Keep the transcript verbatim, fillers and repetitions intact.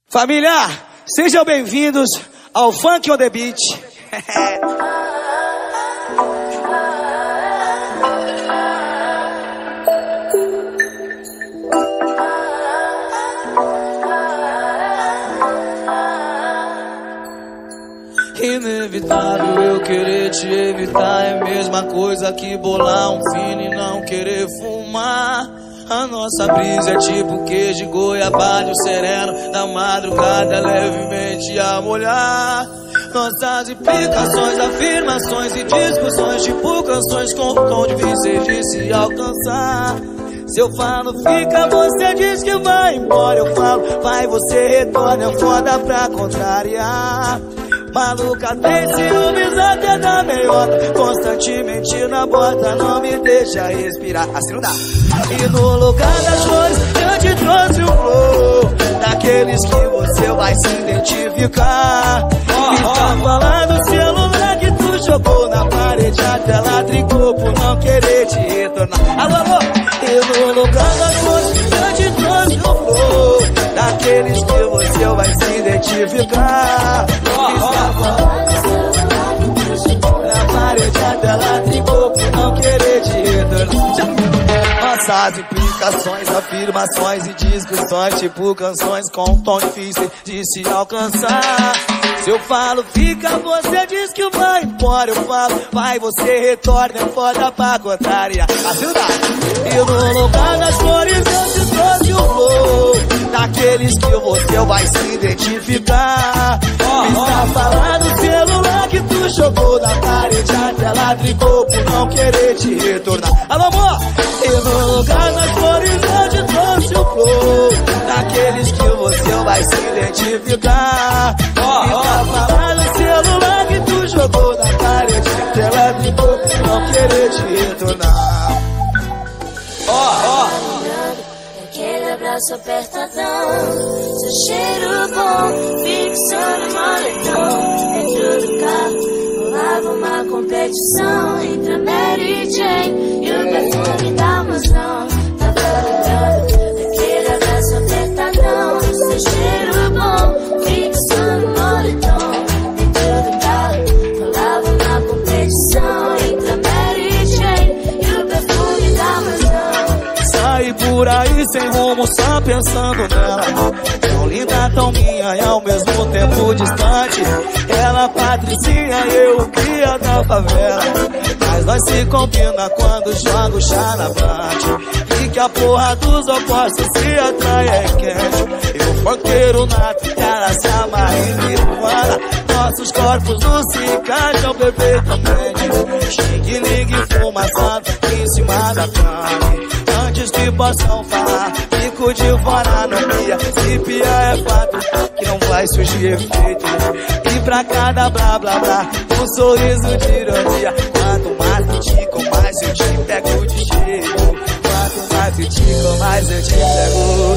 Família, sejam bem-vindos ao Funk on the Beat. Inevitável eu querer te evitar, é a mesma coisa que bolar um fino e não querer fumar. A nossa brisa é tipo queijo, goiabada, o sereno da madrugada levemente a molhar. Nossas implicações, afirmações e discussões, tipo canções com tom difíceis de se alcançar. Se eu falo fica, você diz que vai embora. Eu falo vai, você retorna, é foda pra contrariar. Maluca tem ciúmes até da meiota, constantemente na bota, não me deixa respirar. Assim não dá. E no lugar das flores eu te trouxe um flow, daqueles que você vai se identificar. Oh, oh. Tá falando o celular que tu jogou na parede, a tela trincou por não querer te retornar. Alô, alô. E no lugar das flores eu te trouxe um flow, daqueles que você vai se identificar. Oh, oh. Na parede a tela trincou por não querer te retornar. Nossas implicações, afirmações e discussões, tipo canções com tom difícil de se alcançar. Se eu falo fica, você diz que vai embora. Eu falo vai, você retorna, é foda pra contrariar. Assim não dá. E no lugar das flores eu te trouxe o flow, daqueles que você vai se identificar. Oh, oh. Está falando o celular que tu jogou na parede, a tela trincou por não querer te retornar. Alô, amor! E no lugar das flores eu te trouxe o flow, daqueles que você vai se identificar. Oh, oh. Está falando o celular que tu jogou na parede, a tela trincou por não querer te retornar. Ó, oh, ó oh. Aquele abraço apertadão, seu cheiro bom, fixou no moletom. Dentro do carro, rolava uma competição entre a Mary Jane e o perfume da mansão. Tava lembrando daquele abraço apertadão, seu cheiro bom, fixou no moletom. Dentro do carro, rolava uma competição entre a Mary Jane e o perfume da mansão. Saí por aí sem rumo, só pensando nela. Tão linda, tão minha e ao mesmo tempo distante. Ela patricinha e eu o cria da favela, mas nós se combina quando joga o chá na bate. E que a porra dos opostos se atrai é quente. Eu funkeiro nato, ela se amarra em Nirvana. Nossos corpos não se encaixam perfeitamente. Xing, ligue, fumaçando em cima da cama. Antes que possam falar, fico de fora no pia. Se pia é fato que não vai surgir efeito. E pra cada blá blá blá, um sorriso de ironia. Quanto mais eu te com mais eu te pego de jeito. Quanto mais eu te com mais eu te pego.